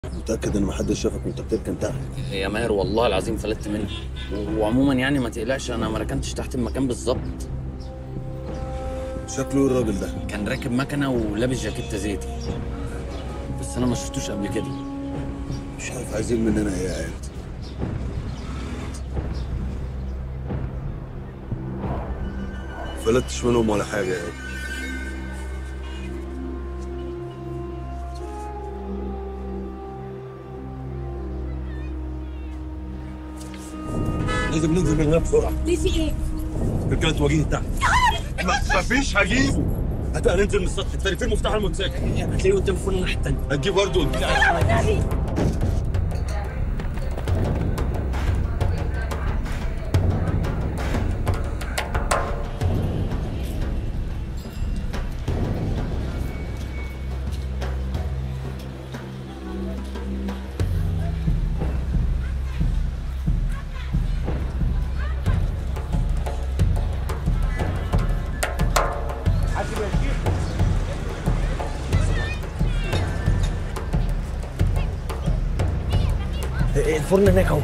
متأكد إن محدش شافك وأنت بتركن تحت؟ يا ماهر والله العظيم فلتت منه. وعموما يعني ما تقلقش، انا ما ركنتش تحت المكان بالظبط. شكله إيه الراجل ده؟ كان راكب مكنه ولابس جاكيته زيتي، بس انا ما شفتوش قبل كده. مش عارف عايزين مننا إيه يا عيال. فلتش منهم ولا حاجة يعني. لازم ننزل من هنا بسرعه. ليه في ايه؟ رجاله واجهين تحت. مفيش هجيبه. هننزل من السطح التاني. فين مفتاح الموتوسيكل؟ هتلاقيه قدام فوق الناحيه التانيه. هتجيب برضه الفرن هناك اهو.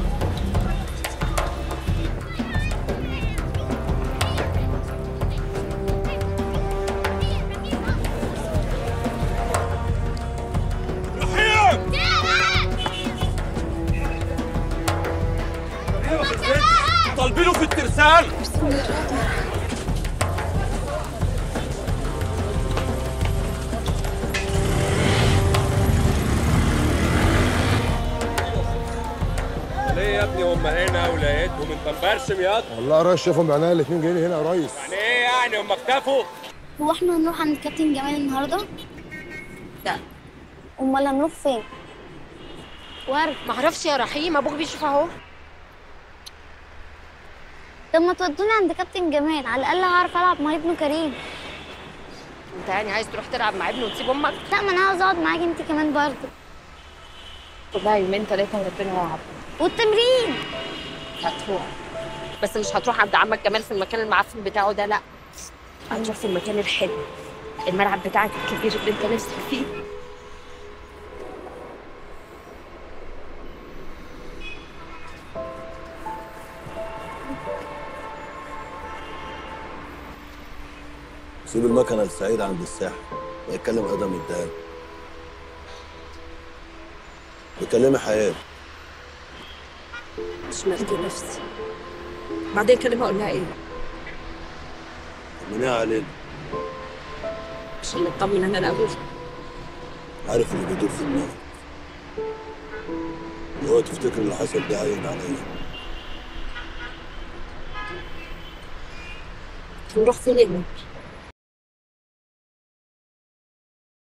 طالبينه في الترسال. ليه يا ابني هم هنا ولقيتهم انت مبرشم ياض؟ والله يا ريس شافهم بعينيا الاثنين جايين هنا يا ريس. يعني ايه يعني هم اختفوا؟ هو احنا هنروح عند الكابتن جمال النهارده؟ لا امال هنروح فين؟ ورد. معرفش يا رحيم، ابوك بيشوف اهو. طب ما تودوني عند كابتن جمال، على الاقل هعرف العب مع ابنه كريم. انت يعني عايز تروح تلعب مع ابنه وتسيب امك؟ لا، ما انا عاوز اقعد معاكي انت كمان برضه. والله يومين ثلاثه وربنا يوعد. والتمرين هتروح، بس مش هتروح عند عمك جمال في المكان المعفن بتاعه ده، لا. هتروح في المكان الحلو، الملعب بتاعك الكبير اللي انت نفسك فيه. سيب المكنة لسعيد عند الساحل، هيتكلم ادم يديها. بكلمي حياة. مش مالكي نفسي. بعدين كلمة اقول لها ايه؟ طمنيها علينا. عشان نطمن انا الاول. عارف اللي بيدور في دماغك. هو تفتكر اللي حصل ده عين عليا. نروح فين؟